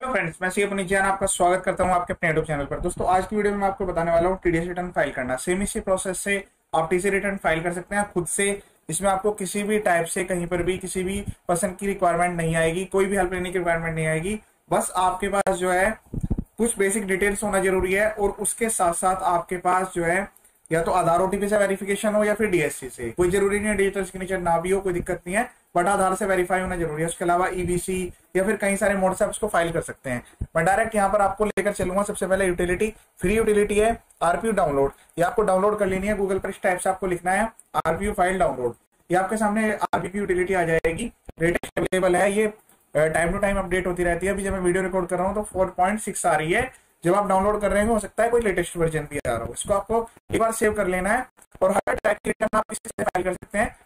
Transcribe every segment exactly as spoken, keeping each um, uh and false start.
Friends, मैं सी अपनी जान आपका स्वागत करता हूं आपके अपने यूट्यूब चैनल पर। दोस्तों, आज की वीडियो में मैं आपको बताने वाला हूं टीडीएस रिटर्न फाइल करना। सेम इसी प्रोसेस से आप टीसी रिटर्न फाइल कर सकते हैं खुद से। इसमें आपको किसी भी टाइप से कहीं पर भी किसी भी पर्सन की रिक्वायरमेंट नहीं आएगी, कोई भी हेल्प लेने की रिक्वायरमेंट नहीं आएगी। बस आपके पास जो है कुछ बेसिक डिटेल्स होना जरूरी है और उसके साथ साथ आपके पास जो है या तो आधार ओटीपी से वेरिफिकेशन हो या फिर डीएससी से। कोई जरूरी नहीं है डिजिटल सिग्नेचर ना भी हो, कोई दिक्कत नहीं है, बट आधार से वेरीफाई होना जरूरी है। उसके अलावा ईबीसी या फिर कई सारे मोड से आप उसको फाइल कर सकते हैं। मैं डायरेक्ट यहाँ पर आपको लेकर चलूंगा। सबसे पहले यूटिलिटी, फ्री यूटिलिटी है आरपीयू डाउनलोड। ये आपको डाउनलोड कर लेनी है गूगल पर। इस टाइप से आपको लिखना है आरपीयू फाइल डाउनलोड। ये आपके सामने आरपीयू यूटिलिटी आ जाएगी। लेटेस्ट अवेलेबल है, ये टाइम टू टाइम अपडेट होती रहती है। अभी जब मैं वीडियो रिकॉर्ड कर रहा हूँ तो फोर पॉइंट सिक्स आ रही है। जब आप डाउनलोड कर रहे हैं हो सकता है कोई लेटेस्ट वर्जन भी आ रहा हो। इसको आपको एक बार सेव कर लेना है और हर टाइप की रिटर्न आप इससे फाइल कर सकते हैं।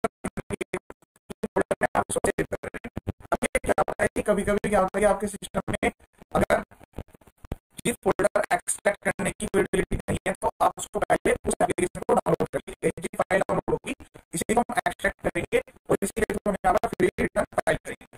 कभी कभी क्या होता है कि आपके सिस्टम में अगर जिस फोल्डर एक्सट्रैक्ट करने की यूटिलिटी नहीं है तो आप उसको पहले उस एप्लीकेशन को डाउनलोड कर लीजिए। जिस फाइल डाउनलोड होगी इसी को हम एक्सट्रैक्ट करेंगे और इसके लिए हम यहाँ पर फ्री रिटर्न फाइल करेंगे।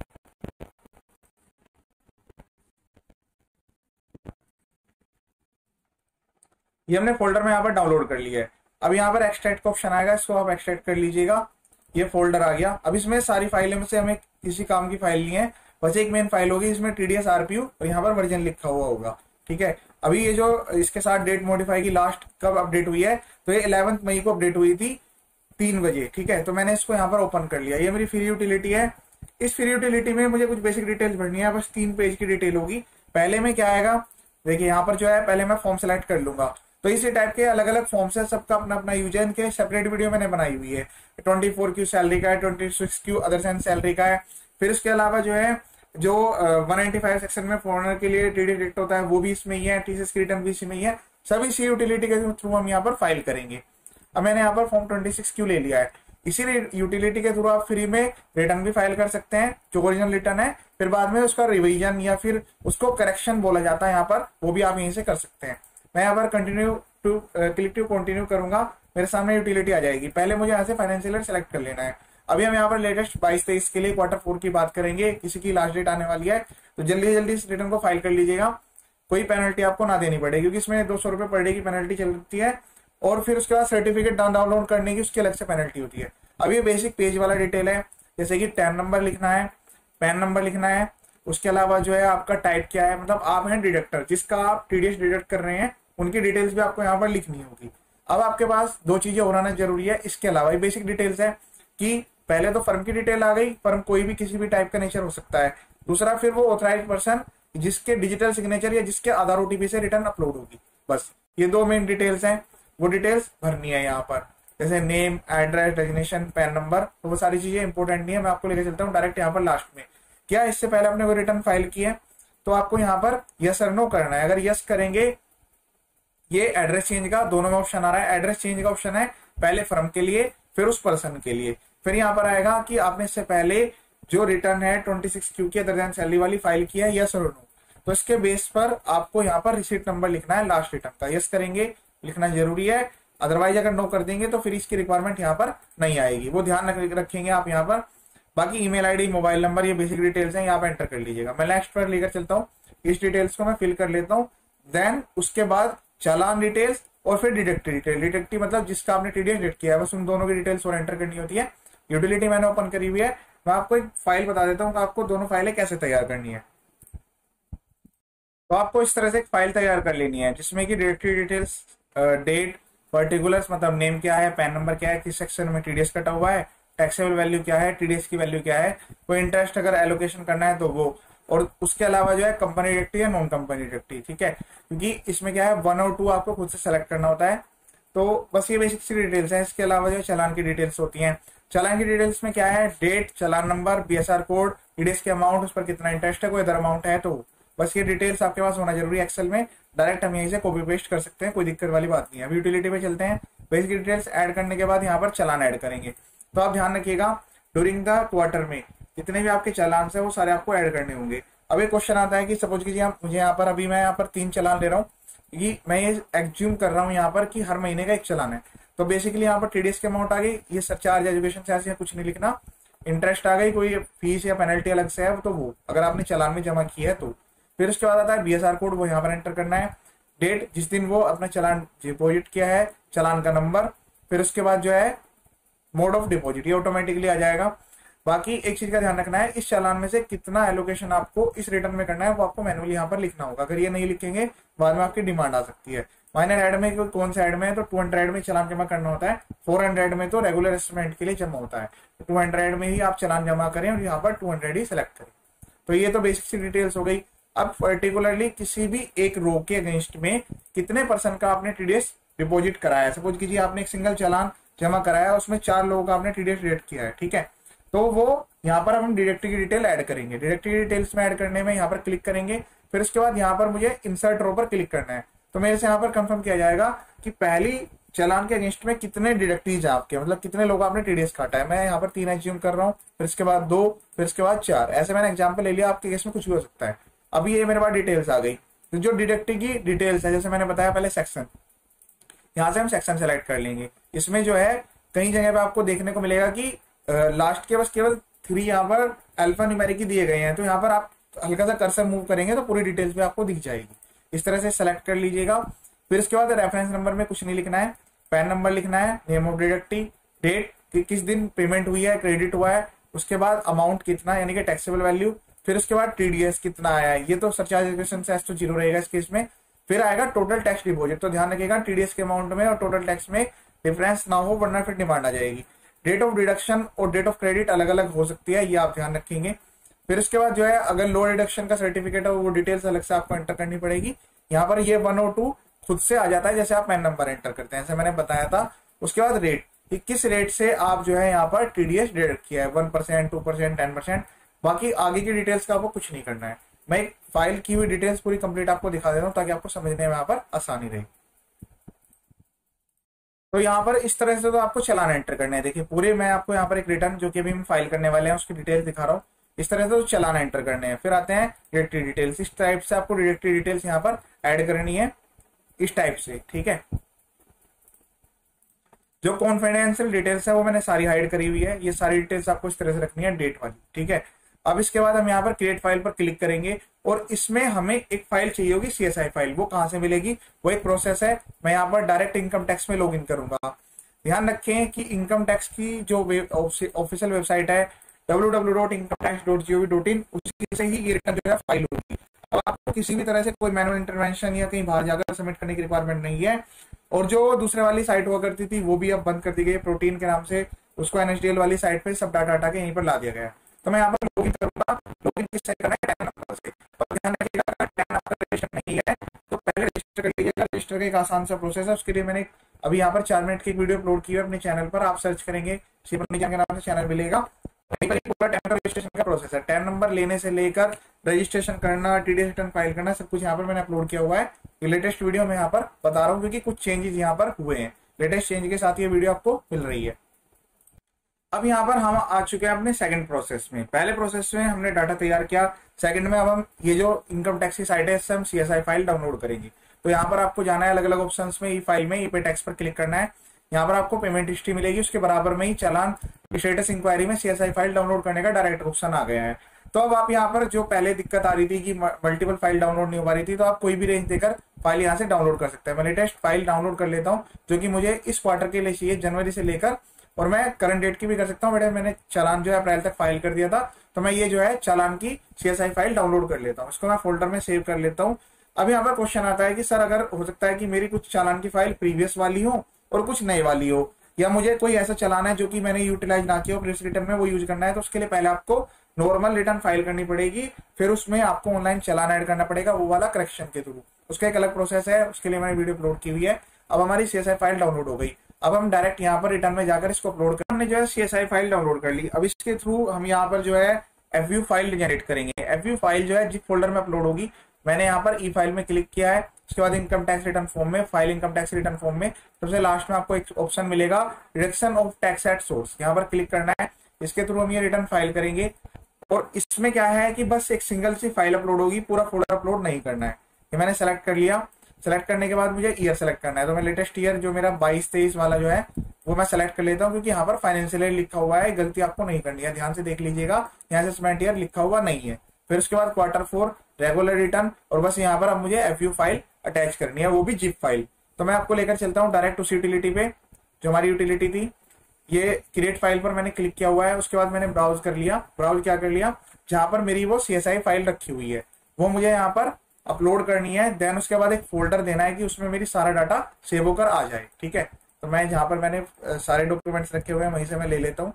ये हमने फोल्डर में यहाँ पर डाउनलोड कर लिया है। अब यहाँ पर एक्सट्रैक्ट का ऑप्शन आएगा, इसको आप एक्सट्रैक्ट कर लीजिएगा। ये फोल्डर आ गया। अब इसमें सारी फाइलें में से हमें किसी काम की फाइल नहीं है, बस एक मेन फाइल होगी। इसमें टीडीएस आरपीयू और यहाँ पर वर्जन लिखा हुआ होगा। ठीक है, अभी ये जो इसके साथ डेट मॉडिफाई की लास्ट कब अपडेट हुई है तो ये इलेवेंथ मई को अपडेट हुई थी तीन बजे। ठीक है, तो मैंने इसको यहाँ पर ओपन कर लिया। ये मेरी फ्री यूटिलिटी है। इस फ्री यूटिलिटी में मुझे कुछ बेसिक डिटेल्स भरनी है, बस तीन पेज की डिटेल होगी। पहले में क्या आएगा, देखिए यहाँ पर जो है पहले मैं फॉर्म सेलेक्ट कर लूंगा। तो इसी टाइप के अलग अलग फॉर्म्स है, सबका अपना अपना यूज है। इनके सेपरेट वीडियो मैंने बनाई हुई है। ट्वेंटी फोर क्यू सैलरी का है, twenty six Q other sense salary का है। फिर इसके अलावा जो है जो वन नाइंटी फाइव सेक्शन में फॉरनर के लिए टीडी डिटेक्ट होता है वो भी इसमें ही है। टीसीएस की रिटर्न भी इसमें ही है। सभी सी यूटिलिटी के थ्रू हम यहाँ पर फाइल करेंगे। अब मैंने यहाँ पर फॉर्म ट्वेंटी सिक्स क्यू ले लिया है। इसी यूटिलिटी के थ्रू आप फ्री में रिटर्न भी फाइल कर सकते हैं जो ओरिजिनल रिटर्न है। फिर बाद में उसका रिवीजन या फिर उसको करेक्शन बोला जाता है यहाँ पर, वो भी आप यहीं से कर सकते हैं। मैं यहाँ पर continue to click to continue करूंगा। मेरे सामने यूटिलिटी आ जाएगी। पहले मुझे यहाँ से फाइनेंशियल ईयर सेलेक्ट कर लेना है। अभी हम यहाँ पर लेटेस्ट बाईस तेईस के लिए क्वार्टर फोर की बात करेंगे। किसी की लास्ट डेट आने वाली है तो जल्दी जल्दी इस रिटर्न को फाइल कर लीजिएगा। कोई पेनल्टी आपको ना देनी पड़ेगी क्योंकि इसमें दो सौ रुपए पर डे की पेनल्टी चलती है और फिर उसके बाद सर्टिफिकेट डाउनलोड करने की उसकी अलग से पेनल्टी होती है। अब ये बेसिक पेज वाला डिटेल है, जैसे कि टैन नंबर लिखना है, पैन नंबर लिखना है। उसके अलावा जो है आपका टाइप क्या है, मतलब आप हैं डिडक्टर, जिसका आप टीडीएस डिडक्ट कर रहे हैं उनकी डिटेल्स भी आपको यहाँ पर लिखनी होगी। अब आपके पास दो चीजें और आना जरूरी है। इसके अलावा ये बेसिक डिटेल्स है कि पहले तो फर्म की डिटेल आ गई, फर्म कोई भी किसी भी टाइप का नेचर हो सकता है। दूसरा फिर वो ऑथराइज पर्सन जिसके डिजिटल सिग्नेचर या जिसके आधार ओटीपी से रिटर्न अपलोड होगी। बस ये दो मेन डिटेल्स हैं, वो डिटेल्स भरनी है यहाँ पर। जैसे name, address, designation, PAN number, तो वो सारी चीजें इंपॉर्टेंट नहीं है। मैं आपको लेकर चलता हूँ डायरेक्ट यहाँ पर लास्ट में। क्या इससे पहले आपने कोई रिटर्न फाइल की है तो आपको यहाँ पर यस और नो करना है। अगर यस करेंगे, ये एड्रेस चेंज का दोनों में ऑप्शन आ रहा है। एड्रेस चेंज का ऑप्शन है पहले फर्म के लिए फिर उस पर्सन के लिए। फिर यहाँ पर आएगा कि आपने इससे पहले जो रिटर्न है ट्वेंटी सिक्स क्यू की अदर देन सैलरी वाली फाइल की है, यस और नो। तो इसके बेस पर आपको यहाँ पर रिसीट नंबर लिखना है लास्ट रिटर्न का। यस करेंगे, लिखना जरूरी है। अदरवाइज अगर नो कर देंगे तो फिर इसकी रिक्वायरमेंट यहाँ पर नहीं आएगी, वो ध्यान रखेंगे आप यहाँ पर। बाकी ईमेल आईडी, मोबाइल नंबर, ये बेसिक डिटेल्स हैं, यहाँ पर एंटर कर लीजिएगा। मैं नेक्स्ट पर लेकर चलता हूँ। इस डिटेल्स को मैं फिल कर लेता हूँ। देन उसके बाद चालान डिटेल्स और फिर डिडक्ट डिटेल। डिडक्टिव मतलब जिसका आपने टीडीएस डिडक्ट किया है, बस उन दोनों की डिटेल्स और एंटर करनी होती है। यूटिलिटी मैंने ओपन करी हुई है। मैं आपको एक फाइल बता देता हूँ कि आपको दोनों फाइलें कैसे तैयार करनी है। तो आपको इस तरह से एक फाइल तैयार कर लेनी है जिसमें कि डिडक्टिव डिटेल्स, डेट, पर्टिकुलर्स मतलब नेम क्या है, पैन नंबर क्या है, किस सेक्शन में टीडीएस कटा हुआ है, टैक्सेबल वैल्यू क्या है, टीडीएस की वैल्यू क्या है, कोई इंटरेस्ट अगर एलोकेशन करना है तो वो, और उसके अलावा जो है कंपनी डिडक्टिव या नॉन कंपनी डिडक्टिव। ठीक है, क्योंकि इसमें क्या है वन और टू आपको खुद से सेलेक्ट करना होता है। तो बस ये बेसिक सी डिटेल्स हैं। इसके अलावा जो चालान की डिटेल्स होती हैं। चालान की डिटेल्स में क्या है, डेट, चालान नंबर, बीएसआर कोड, टीडीएस के अमाउंट, उस पर कितना इंटरेस्ट है, कोई अदर अमाउंट है, तो बस ये डिटेल्स आपके पास होना जरूरी है। एक्सेल में डायरेक्ट हम यहीं से कॉपी पेस्ट कर सकते हैं, कोई दिक्कत वाली बात नहीं है। अब यूटिलिटी पे चलते हैं। बेसिक डिटेल्स ऐड करने के बाद यहाँ पर चालान ऐड करेंगे। तो आप ध्यान रखिएगा ड्यूरिंग द क्वार्टर में जितने भी आपके चालान है वो सारे आपको ऐड करने होंगे। अब एक क्वेश्चन आता है कि सपोज कीजिए मुझे यहाँ पर अभी मैं यहाँ पर तीन चालान ले रहा हूँ, कि मैं ये एग्ज्यूम कर रहा हूँ यहाँ पर कि हर महीने का एक चालान है। तो बेसिकली यहाँ पर टीडीएस के अमाउंट आ गई, ये सरचार्ज, एजुकेशन चार्ज या कुछ नहीं लिखना, इंटरेस्ट आ गई, कोई फीस या पेनल्टी अलग से है तो वो अगर आपने चालान में जमा की है तो फिर उसके बाद आता है बीएसआर कोड, वो यहाँ पर एंटर करना है, डेट जिस दिन वो अपना चालान डिपॉजिट किया है, चालान का नंबर, फिर उसके बाद जो है मोड ऑफ डिपॉजिट, ये ऑटोमेटिकली आ जाएगा। बाकी एक चीज का ध्यान रखना है, इस चालान में से कितना एलोकेशन आपको इस रिटर्न में करना है वो आपको मैनुअली यहाँ पर लिखना होगा। अगर ये नहीं लिखेंगे बाद में आपकी डिमांड आ सकती है। माइनर एड में कौन सा एड में है, तो टू हंड्रेड में चालान जमा करना होता है, फोर हंड्रेड में तो रेगुलर एसेसमेंट के लिए जमा होता है। टू हंड्रेड में ही आप चालान जमा करें और यहाँ पर टू हंड्रेड ही सिलेक्ट करें। तो ये तो बेसिक सी डिटेल्स हो गई। अब पर्टिकुलरली किसी भी एक रो के अगेंस्ट में कितने परसेंट का आपने टीडीएस डिपॉजिट कराया है। सपोज कीजिए आपने एक सिंगल चालान जमा कराया, उसमें चार लोगों का आपने टीडीएस डिडक्ट किया है, ठीक है। तो वो यहाँ पर हम डिडक्ट की डिटेल ऐड करेंगे। डिडक्ट की डिटेल्स में ऐड करने में यहाँ पर क्लिक करेंगे, फिर उसके बाद यहाँ पर मुझे इंसर्ट रो पर क्लिक करना है। तो मेरे से यहाँ पर कंफर्म किया जाएगा कि पहली चालान के अगेंस्ट में कितने डिडक्टीज है आपके, मतलब कितने लोग आपने टीडीएस काटा है। मैं यहाँ पर तीन एज्यूम कर रहा हूँ, फिर इसके बाद दो, फिर इसके बाद चार, ऐसे मैंने एग्जाम्पल ले लिया। आपके केस में कुछ भी हो सकता है। अभी ये मेरे पास डिटेल्स आ गई। तो जो डिडक्ट की डिटेल्स है, जैसे मैंने बताया पहले सेक्शन, यहाँ से हम सेक्शन सेलेक्ट कर लेंगे। इसमें जो है कई जगह पे आपको देखने को मिलेगा कि लास्ट के बस केवल थ्री यहाँ पर अल्फा न्यूमेरिक ही दिए गए हैं। तो यहाँ पर आप हल्का सा कर्सर मूव करेंगे तो पूरी डिटेल्स भी आपको दिख जाएगी। इस तरह से सेलेक्ट कर लीजिएगा। फिर इसके बाद रेफरेंस नंबर में कुछ नहीं लिखना है, पैन नंबर लिखना है, नेम ऑफ डिडक्टी, डेट कि किस दिन पेमेंट हुई है, क्रेडिट हुआ है, उसके बाद अमाउंट कितना यानी कि टैक्सेबल वैल्यू, फिर उसके बाद टीडीएस कितना आया है। ये तो सरचार्ज एजुकेशन से तो जीरो रहेगा इस केस में। फिर आएगा टोटल टैक्स डिपॉजिट। तो ध्यान रखिएगा टीडीएस के अमाउंट में और टोटल टैक्स में डिफरेंस ना हो, वरना फिर डिमांड आ जाएगी। डेट ऑफ डिडक्शन और डेट ऑफ क्रेडिट अलग अलग हो सकती है, ये आप ध्यान रखेंगे। फिर उसके बाद जो है अगर लो डिडक्शन का सर्टिफिकेट है वो डिटेल्स अलग से आपको एंटर करनी पड़ेगी। यहाँ पर ये वन और टू खुद से आ जाता है जैसे आप पैन नंबर एंटर करते हैं, जैसे मैंने बताया था। उसके बाद रेट कि किस रेट से आप जो है यहाँ पर टीडीएस डिडक्ट किया है, one percent, two percent, ten percent. बाकी आगे की डिटेल्स का आपको कुछ नहीं करना है। मैं एक फाइल की हुई डिटेल्स पूरी कंप्लीट आपको दिखा देता हूँ ताकि आपको समझने में यहाँ पर आसानी रहे। तो यहाँ पर इस तरह से तो आपको चालान एंटर करने हैं। देखिए पूरे मैं आपको यहाँ पर एक रिटर्न जो कि अभी हम फाइल करने वाले हैं उसकी डिटेल्स दिखा रहा हूँ। इस तरह से तो चालान एंटर करने हैं। फिर आते हैं डिडक्टिव डिटेल्स। इस टाइप से आपको डिडक्टिव डिटेल्स यहाँ पर ऐड करनी है, इस टाइप से, ठीक है। जो कॉन्फिडेंशियल डिटेल्स है वो मैंने सारी हाइड करी हुई है। ये सारी डिटेल्स आपको इस तरह से रखनी है, डेट वाली, ठीक है। अब इसके बाद हम यहाँ पर क्रिएट फाइल पर क्लिक करेंगे और इसमें हमें एक फाइल चाहिए होगी, सीएसआई फाइल। वो कहाँ से मिलेगी, वो एक प्रोसेस है। मैं यहाँ पर डायरेक्ट इनकम टैक्स में लॉग इन करूंगा। ध्यान रखें कि इनकम टैक्स की जो ऑफिशियल वेबसाइट है W W W dot income tax dot G O V dot in, उसी से ही ये रिटर्न जो है फाइल होगी। अब आपको किसी भी तरह से कोई मैनुअल इंटरवेंशन या कहीं बाहर जाकर सबमिट करने की रिक्वायरमेंट नहीं है। और जो दूसरे वाली साइट हुआ करती थी वो भी अब बंद कर दी गई, प्रोटीन के नाम से। उसको एनएचडीएल वाली साइट पे सब डाटा डाटा के यहीं पर ला दिया गया। तो मैं यहाँ पर लॉगिन करूंगा। लॉगिन किससे करना है, टैन नंबर से। और ध्यान रखिएगा टैन नंबर रजिस्टर नहीं है तो पहले रजिस्टर कर लीजिएगा। रजिस्टर का एक आसान सा प्रोसेस है। उसके लिए मैंने अभी यहाँ पर चार मिनट की एक वीडियो अपलोड की है अपने चैनल पर। आप सर्च करेंगे शिवम के नाम से टैन मिलेगा। पूरा टैन रजिस्ट्रेशन का प्रोसेस है। टैन नंबर लेने से लेकर रजिस्ट्रेशन करना, टीडीएस रिटर्न फाइल करना, सब कुछ यहाँ पर मैंने अपलोड किया हुआ है। लेटेस्ट वीडियो में यहाँ पर बता रहा हूँ क्योंकि कुछ चेंजेस यहाँ पर हुए हैं। लेटेस्ट चेंज के साथ ये वीडियो आपको मिल रही है। अब यहाँ पर हम आ चुके हैं अपने सेकंड प्रोसेस में। पहले प्रोसेस में हमने डाटा तैयार किया, सेकंड में अब हम ये जो इनकम टैक्स की साइट है इससे हम सीएसआई फाइल डाउनलोड करेंगे। तो यहाँ पर आपको जाना है अलग अलग ऑप्शंस में, ई फाइल में, ई पे टैक्स पर क्लिक करना है। यहाँ पर आपको पेमेंट हिस्ट्री मिलेगी, उसके बराबर में ही चालान स्टेटस इंक्वायरी में सीएसआई फाइल डाउनलोड करने का डायरेक्ट ऑप्शन आ गया है। तो अब आप यहाँ पर जो पहले दिक्कत आ रही थी कि मल्टीपल फाइल डाउनलोड नहीं हो पा रही थी, तो आप कोई भी रेंज देकर फाइल यहाँ से डाउनलोड कर सकते हैं। मैं लेटेस्ट फाइल डाउनलोड कर लेता हूँ जो कि मुझे इस क्वार्टर के लिए चाहिए, जनवरी से लेकर, और मैं करंट डेट की भी कर सकता हूँ। बट मैंने चालान जो है अप्रैल तक फाइल कर दिया था, तो मैं ये जो है चालान की सीएसआई फाइल डाउनलोड कर लेता हूँ। इसको मैं फोल्डर में सेव कर लेता हूँ। अब यहाँ पर क्वेश्चन आता है कि सर अगर हो सकता है कि मेरी कुछ चालान की फाइल प्रीवियस वाली हो और कुछ नई वाली हो, या मुझे कोई ऐसा चालान है जो कि मैंने यूटिलाइज ना किया हो, प्रीवियस रिटर्न में वो यूज करना है, तो उसके लिए पहले आपको नॉर्मल रिटर्न फाइल करनी पड़ेगी। फिर उसमें आपको ऑनलाइन चालान ऐड करना पड़ेगा, वो वाला करेक्शन के थ्रू। उसका एक अलग प्रोसेस है, उसके लिए मैंने वीडियो अपलोड की हुई है। अब हमारी सीएसआई फाइल डाउनलोड हो गई। अब हम डायरेक्ट यहाँ पर रिटर्न में जाकर इसको अपलोड कर, हमने जो है सीएसआई फाइल डाउनलोड कर ली। अब इसके थ्रू हम यहाँ पर जो है एफव्यू फाइल जनरेट करेंगे। एफव्यू फाइल जो है जिस फोल्डर में अपलोड होगी, मैंने यहाँ पर ई फाइल में क्लिक किया है। उसके बाद इनकम टैक्स रिटर्न फॉर्म में, file income tax return form में सबसे लास्ट में आपको एक ऑप्शन मिलेगा reduction of tax at source, यहाँ पर क्लिक करना है। इसके थ्रू हम ये रिटर्न फाइल करेंगे। और इसमें क्या है कि बस एक सिंगल सी फाइल अपलोड होगी, पूरा फोल्डर अपलोड नहीं करना है। ये मैंने सेलेक्ट कर लिया। सेलेक्ट करने के बाद मुझे ईयर सेलेक्ट करना है, तो मैं लेटेस्ट ईयर जो मेरा बाईस तेईस वाला जो है वो मैं सेलेक्ट कर लेता हूँ, क्योंकि यहाँ पर फाइनेंशियल ईयर लिखा हुआ है। गलती आपको नहीं करनी है, ध्यान से देख लीजिएगा, यहाँ से स्मेंट ईयर लिखा हुआ नहीं है। फिर उसके बाद क्वार्टर फोर रेगुलर रिटर्न, और बस यहाँ पर अब मुझे एफ यू फाइल अटैच करनी है, वो भी जिप फाइल। तो मैं आपको लेकर चलता हूँ डायरेक्ट उस यूटिलिटी पे जो हमारी यूटिलिटी थी। ये क्रिएट फाइल पर मैंने क्लिक किया हुआ है, उसके बाद मैंने ब्राउज कर लिया। ब्राउज क्या कर लिया, जहां पर मेरी वो सी एस आई फाइल रखी हुई है वो मुझे यहाँ पर अपलोड करनी है। देन उसके बाद एक फोल्डर देना है कि उसमें मेरी सारा डाटा सेव होकर आ जाए। ठीक है, तो मैं जहां पर मैंने सारे डॉक्यूमेंट्स रखे हुए हैं वहीं से मैं ले लेता हूँ।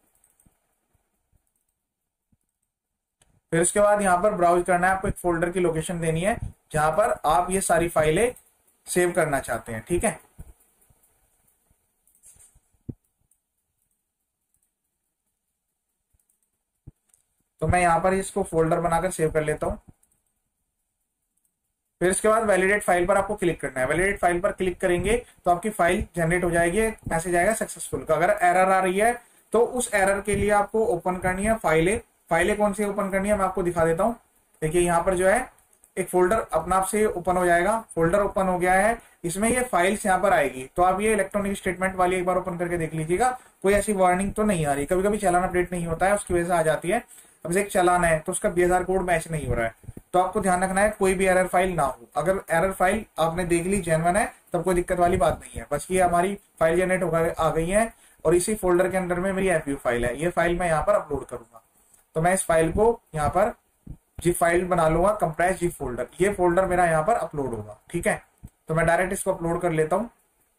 फिर उसके बाद यहाँ पर ब्राउज करना है, आपको एक फोल्डर की लोकेशन देनी है जहां पर आप ये सारी फाइलें सेव करना चाहते हैं। ठीक है, तो मैं यहाँ पर इसको फोल्डर बनाकर सेव कर लेता हूँ। फिर इसके बाद वैलिडेट फाइल पर आपको क्लिक करना है। वैलिडेट फाइल पर क्लिक करेंगे तो आपकी फाइल जनरेट हो जाएगी, मैसेज आएगा सक्सेसफुल का। अगर एरर आ रही है तो उस एरर के लिए आपको ओपन करनी है फाइलें। फाइलें कौन सी ओपन करनी है मैं आपको दिखा देता हूँ। देखिए यहाँ पर जो है एक फोल्डर अपने आप से ओपन हो जाएगा। फोल्डर ओपन हो गया है, इसमें ये फाइल्स यहाँ पर आएगी। तो आप ये इलेक्ट्रॉनिक स्टेटमेंट वाली एक बार ओपन करके देख लीजिएगा, कोई ऐसी वार्निंग तो नहीं आ रही। कभी कभी चालान अपडेट नहीं होता है, उसकी वजह से आ जाती है। अब एक चालान है तो उसका B S R code match नहीं हो रहा है, तो आपको ध्यान रखना है कोई भी एरर फाइल ना हो। अगर एरर फाइल आपने देख ली जेन्युइन है तब कोई दिक्कत वाली बात नहीं है। बस ये हमारी फाइल जनरेट होकर आ गई है और इसी फोल्डर के अंदर में मेरी एफ यू फाइल है। ये फाइल मैं यहाँ पर अपलोड करूंगा, तो मैं इस फाइल को यहाँ पर जिप फाइल बना लूंगा, कंप्रेस जिप फोल्डर। ये फोल्डर मेरा यहाँ पर अपलोड होगा। ठीक है, तो मैं डायरेक्ट इसको अपलोड कर लेता हूँ।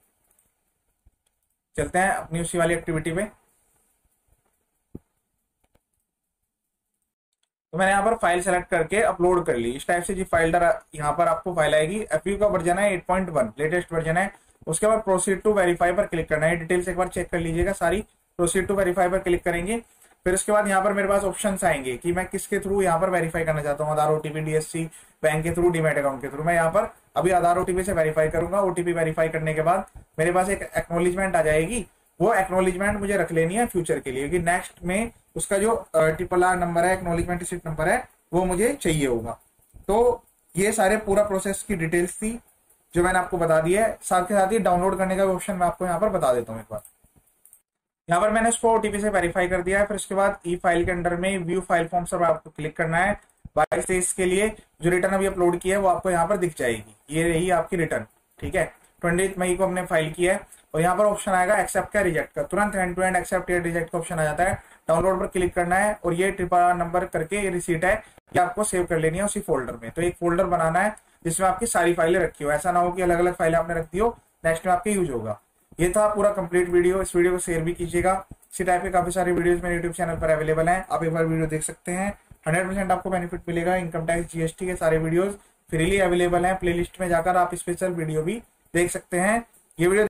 चलते हैं अपनी उसी वाली एक्टिविटी पे। तो मैंने यहाँ पर फाइल सेलेक्ट करके अपलोड कर ली। इस टाइप से जी फाइल्डर यहाँ पर आपको फाइल आएगी। एफयू का वर्जन है eight point one, latest version है। उसके बाद प्रोसीड टू वेरीफाई पर क्लिक करना है। डिटेल्स एक बार चेक कर लीजिएगा सारी। प्रोसीड टू वेरीफाई पर क्लिक करेंगे। फिर उसके बाद यहाँ पर मेरे पास ऑप्शंस आएंगे कि मैं किसके थ्रू यहाँ पर वेरीफाई करना चाहता हूँ, आधार, ओटीपी, डीएससी, बैंक के थ्रू, डीमैट अकाउंट के थ्रू। मैं यहाँ पर अभी आधार ओटीपी से वेरीफाई करूंगा। ओटीपी वेरीफाई करने के बाद मेरे पास एक एक्नोलेजमेंट आ जाएगी। वो एक्नोलेजमेंट मुझे रख लेनी है फ्यूचर के लिए, क्योंकि नेक्स्ट में उसका जो ट्रिपल आर नंबर है, एक्नोलेजमेंट रिसीप्ट नंबर है, वो मुझे चाहिए होगा। तो ये सारे पूरा प्रोसेस की डिटेल्स थी जो मैंने आपको बता दी है। साथ के साथ ही डाउनलोड करने का ऑप्शन मैं आपको यहाँ पर बता देता हूँ एक बार। यहाँ पर मैंने उसको ओटीपी से वेरीफाई कर दिया है। फिर उसके बाद ई फाइल के अंडर में व्यू फाइल फॉर्म पर आपको क्लिक करना है। बाईस तेईस के लिए जो रिटर्न अभी अपलोड की है वो आपको यहाँ पर दिख जाएगी। ये रही आपकी रिटर्न। ठीक है, ट्वेंटी मई को हमने फाइल की है और यहाँ पर ऑप्शन आएगा एक्सेप्ट का, रिजेक्ट का। तुरंत एंड टू एंड एक्सेप्ट या रिजेक्ट का ऑप्शन आ जाता है। डाउनलोड पर क्लिक करना है और ये ट्रिपल आर नंबर करके ये रिसीट है, ये आपको सेव कर लेनी है उसी फोल्डर में। तो एक फोल्डर बनाना है जिसमें आपकी सारी फाइलें रखी हो। ऐसा ना हो कि अलग अलग फाइलें आपने रख दी हो, नेक्स्ट में आपके यूज होगा। ये था पूरा कंप्लीट वीडियो। इस वीडियो को शेयर भी कीजिएगा। इसी टाइप के काफी सारे वीडियोस मेरे यूट्यूब चैनल पर अवेलेबल हैं, आप एक बार वीडियो देख सकते हैं। हंड्रेड परसेंट आपको बेनिफिट मिलेगा। इनकम टैक्स, जीएसटी के सारे वीडियोस फ्रीली अवेलेबल हैं। प्लेलिस्ट में जाकर आप स्पेशल वीडियो भी देख सकते हैं। ये वीडियो